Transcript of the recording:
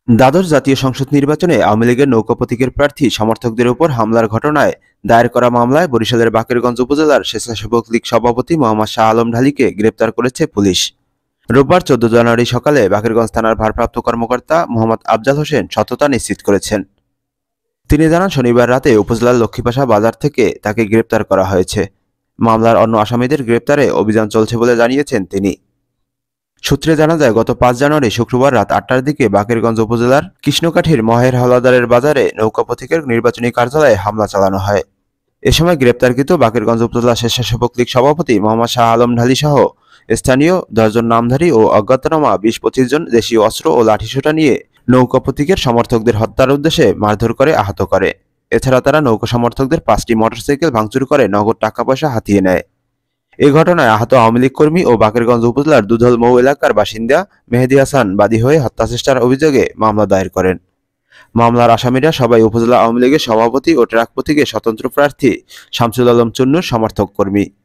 দ্বাদশ জাতীয় সংসদ নির্বাচনে আওয়ামী লীগের নৌকা প্রতীকের প্রার্থী সমর্থকদের উপর হামলার ঘটনায় দায়ের করা মামলায় বরিশালের বাকেরগঞ্জ উপজেলার স্বেচ্ছাসেবক লীগ সভাপতি মোহাম্মদ শাহ আলম ঢালিকে গ্রেপ্তার করেছে পুলিশ। রোববার 14 জানুয়ারি সকালে বাকেরগঞ্জ থানার ভারপ্রাপ্ত কর্মকর্তা মোহাম্মদ আফজাল হোসেন সত্যতা নিশ্চিত করেছেন। তিনি জানান, শনিবার রাতে উপজেলার লক্ষ্মীপাশা বাজার থেকে তাকে গ্রেপ্তার করা হয়েছে। মামলার অন্য আসামিদের গ্রেপ্তারে অভিযান চলছে বলে জানিয়েছেন তিনি। সূত্রে জানা যায়, গত 5 জানুয়ারি শুক্রবার রাত 8টার দিকে বাকেরগঞ্জ উপজেলার কৃষ্ণকাঠির মহের হাওলাদারের বাজারে নৌকা প্রতীকের নির্বাচনী কার্যালয়ে হামলা চালানো হয়। এ সময় গ্রেপ্তারকৃত বাকেরগঞ্জ উপজেলা স্বেচ্ছাসেবক লীগ সভাপতি মোহাম্মদ শাহ আলম ঢালি সহ স্থানীয় 10 জন নামধারী ও অজ্ঞাতনামা 20-25 জন দেশীয় অস্ত্র ও লাঠিসোঁটা নিয়ে নৌকা প্রতীকের সমর্থকদের হত্যার উদ্দেশ্যে মারধর করে আহত করে। এছাড়া তারা নৌকা সমর্থকদের 5টি মোটরসাইকেল ভাঙচুর করে নগদ টাকা পয়সা হাতিয়ে নেয়। এ ঘটনায় আহত আওয়ামী লীগ কর্মী ও বাকেরগঞ্জ উপজেলার দুধল মৌ এলাকার বাসিন্দা মেহেদী হাসান বাদী হয়ে হত্যাচেষ্টার অভিযোগে মামলা দায়ের করেন। মামলার আসামিরা সবাই উপজেলা আওয়ামী লীগের সভাপতি ও ট্রাক প্রতীকের স্বতন্ত্র প্রার্থী শামসুল আলম চুন্নুর সমর্থক কর্মী।